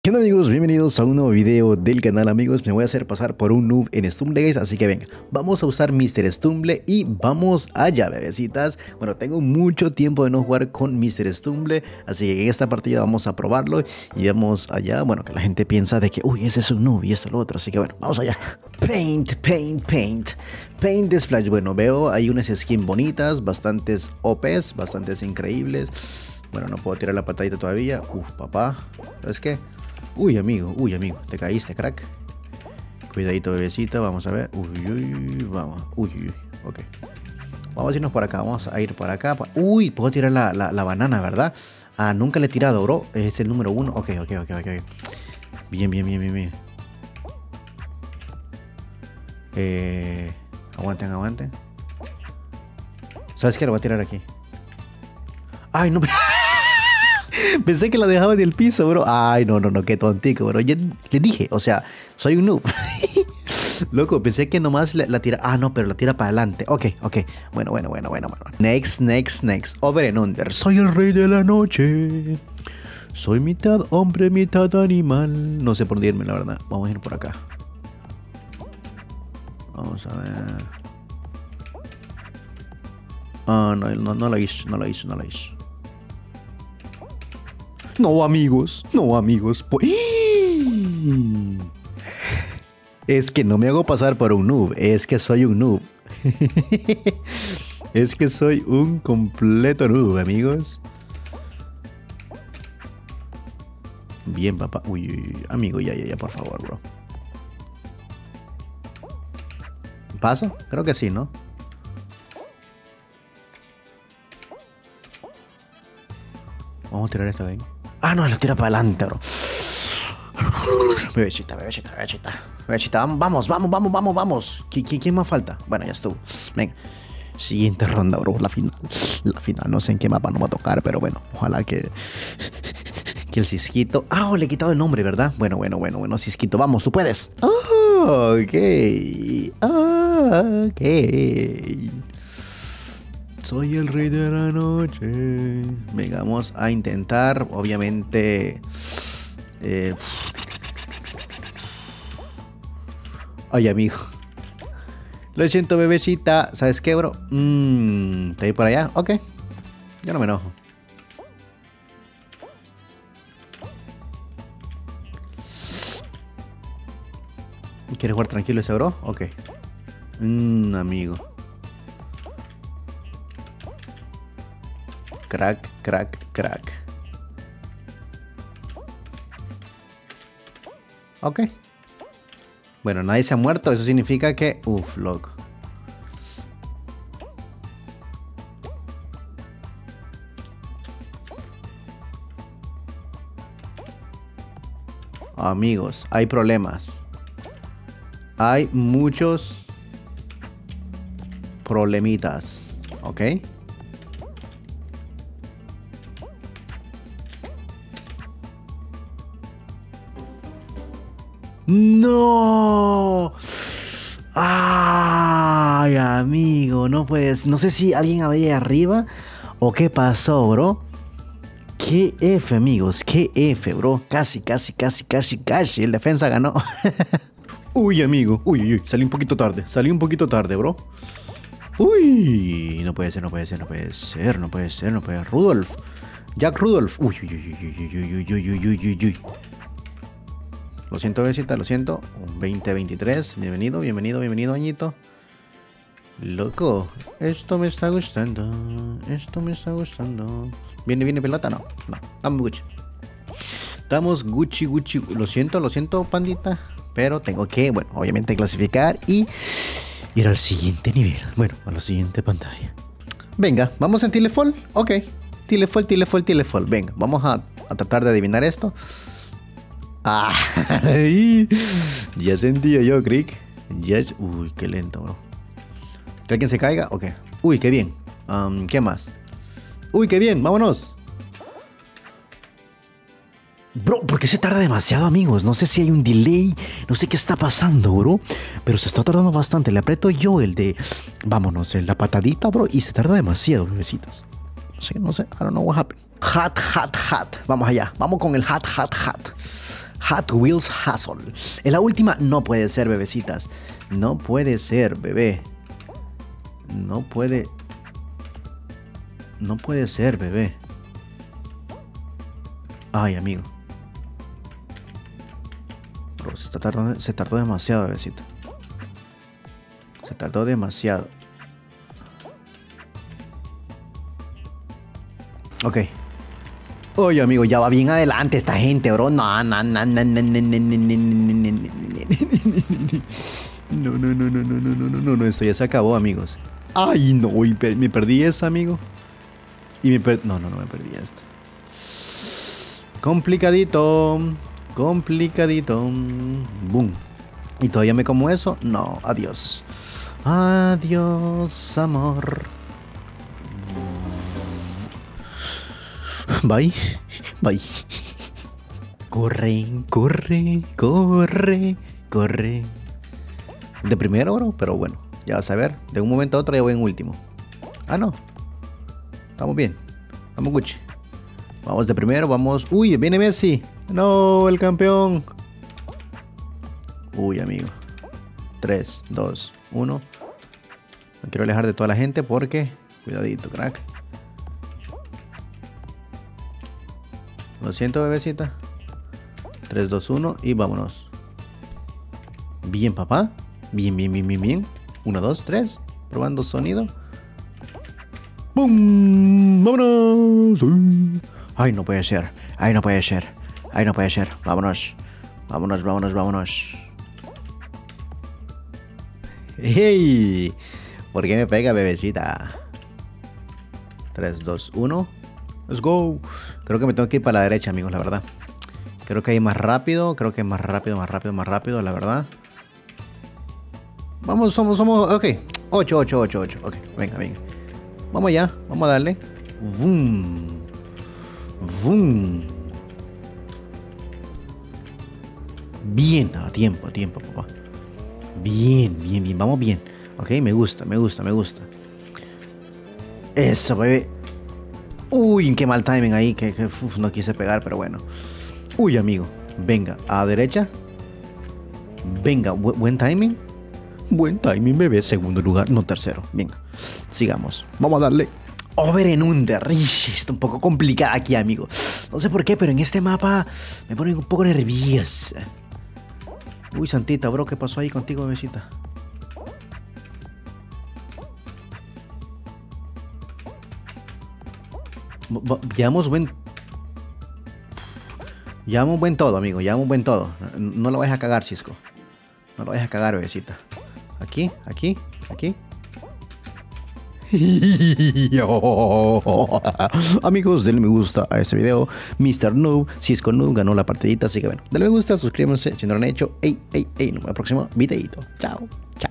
¿Qué onda amigos? Bienvenidos a un nuevo video del canal amigos. Me voy a hacer pasar por un noob en Stumble guys, así que venga, vamos a usar Mr. Stumble y vamos allá bebecitas. Bueno, tengo mucho tiempo de no jugar con Mr. Stumble, así que en esta partida vamos a probarlo y vamos allá. Bueno, que la gente piensa de que, uy, ese es un noob y esto lo otro, así que bueno, vamos allá. Paint Splash. Bueno, veo hay unas skins bonitas, bastantes OPs, bastantes increíbles. Bueno, no puedo tirar la patadita todavía. Uf, papá, ¿sabes qué? Uy, amigo, te caíste, crack. Cuidadito, bebecita, vamos a ver. Uy, vamos. Uy, ok. Vamos a irnos por acá, vamos a ir por acá. Uy, puedo tirar la banana, ¿verdad? Ah, nunca le he tirado, bro. Es el número 1. Ok. Bien. Aguanten. ¿Sabes qué? Lo voy a tirar aquí. Ay, no. Pensé que la dejaba en el piso, bro. Ay, no, qué tontico, bro. Ya le dije, o sea, soy un noob. Loco, pensé que nomás la tira. Ah, no, pero la tira para adelante. Ok. Bueno. Next. Over and under. Soy el rey de la noche. Soy mitad hombre, mitad animal. No sé por dónde irme, la verdad. Vamos a ir por acá. Vamos a ver. Ah, no la hizo. No, amigos. Es que no me hago pasar por un noob. Es que soy un noob. Es que soy un completo noob, amigos. Bien, papá. Uy. Amigo, ya, por favor, bro. ¿Paso? Creo que sí, ¿no? Vamos a tirar esto de ahí. Ah, no, lo tira para adelante, bro. Bebecita. Vamos. ¿Quién más falta? Bueno, ya estuvo. Venga. Siguiente ronda, bro. La final. No sé en qué mapa nos va a tocar, pero bueno. Ojalá que el Cisquito. Ah, le he quitado el nombre, ¿verdad? Bueno. Cisquito, vamos, tú puedes. Oh, ok. Soy el rey de la noche. Venga, vamos a intentar, obviamente. Ay, amigo. Lo siento, bebecita. ¿Sabes qué, bro? ¿Te ir por allá? Ok. Yo no me enojo. ¿Quieres jugar tranquilo ese, bro? Ok. Amigo. Crack. Ok. Bueno, nadie se ha muerto. Eso significa que... Uf, loco. Amigos, hay problemas. Hay muchos problemitas. ¿Ok? ¡No! ¡Ay, amigo! No puedes. No sé si alguien había arriba o qué pasó, bro. ¿Qué F, amigos? ¿Qué F, bro? Casi. El defensa ganó. Uy, amigo. Uy. Salí un poquito tarde, bro. Uy. No puede ser. Rudolf. Jack Rudolf. Uy. Lo siento, besita, lo siento. 2023. Bienvenido, añito. Loco, esto me está gustando. ¿Viene pelota? No. Estamos Gucci. Lo siento, pandita. Pero tengo que, bueno, obviamente clasificar y ir al siguiente nivel. Bueno, a la siguiente pantalla. Venga, vamos en Tilefall. Ok. Tilefall. Venga, vamos a tratar de adivinar esto. Ay, ya sentía yo, Crick. Uy, qué lento, bro. ¿Que alguien se caiga? Ok. Uy, qué bien. ¿Qué más? Uy, qué bien, vámonos. Bro, ¿por qué se tarda demasiado, amigos? No sé si hay un delay. No sé qué está pasando, bro. Pero se está tardando bastante. Le aprieto yo el de... Vámonos, la patadita, bro. Y se tarda demasiado, bebecitos. No sé. I don't know what happened. Hat. Vamos allá. Vamos con el hat. Hot Wheels Hustle. En la última, no puede ser, bebecitas. No puede ser, bebé. No puede ser, bebé. Ay, amigo. Bro, se tardó demasiado, bebecito. Se tardó demasiado. Ok. Oye, amigo, ya va bien adelante esta gente, bro. No, no, no, no, no, no, no, no, no, esto ya se acabó, amigos. Ay, no, me perdí esa, amigo. Y no, me perdí esto. Complicadito. Complicadito. Boom. ¿Y todavía me como eso? No, adiós. Adiós, amor. Bye. Bye. Corre, corre, corre, corre. De primero, bro, pero bueno, ya vas a ver. De un momento a otro ya voy en último. Ah, no. Estamos bien. Estamos Gucci. Vamos de primero, vamos. Uy, viene Messi. No, el campeón. Uy, amigo. 3, 2, 1. Me quiero alejar de toda la gente porque... Cuidadito, crack. Lo siento, bebecita. 3, 2, 1 y vámonos. Bien, papá. Bien, bien, bien, bien, bien. 1, 2, 3. Probando sonido. ¡Bum! ¡Vámonos! Ay, no puede ser. Ay, no puede ser. Ay, no puede ser. Vámonos. Vámonos, vámonos, vámonos. ¡Hey! ¿Por qué me pega, bebecita? 3, 2, 1. Let's go. Creo que me tengo que ir para la derecha, amigos, la verdad. Creo que hay más rápido. Creo que es más rápido, más rápido, más rápido, la verdad. Vamos, somos. Ok. 8. Ok, venga, venga. Vamos allá. Vamos a darle. Boom. Boom. Bien, a tiempo, papá. Bien, bien, bien. Vamos bien. Ok, me gusta. Eso, bebé. Uy, qué mal timing ahí. Que no quise pegar, pero bueno. Uy, amigo. Venga, a derecha. Venga, buen timing. Buen timing, bebé. Segundo lugar, no tercero. Venga, sigamos. Vamos a darle. Over en under. Está un poco complicada aquí, amigo. No sé por qué, pero en este mapa me pone un poco nerviosa. Uy, santita, bro. ¿Qué pasó ahí contigo, bebecita? Llevamos buen todo, amigo. Llevamos buen todo. No lo vayas a cagar, Cisco. No lo vayas a cagar, bebecita. Aquí. Amigos, denle me gusta a este video. Mr. Noob, Cisco Noob ganó la partidita. Así que bueno, denle me gusta, suscríbanse si no lo han hecho. Nos vemos en el próximo videito. Chao.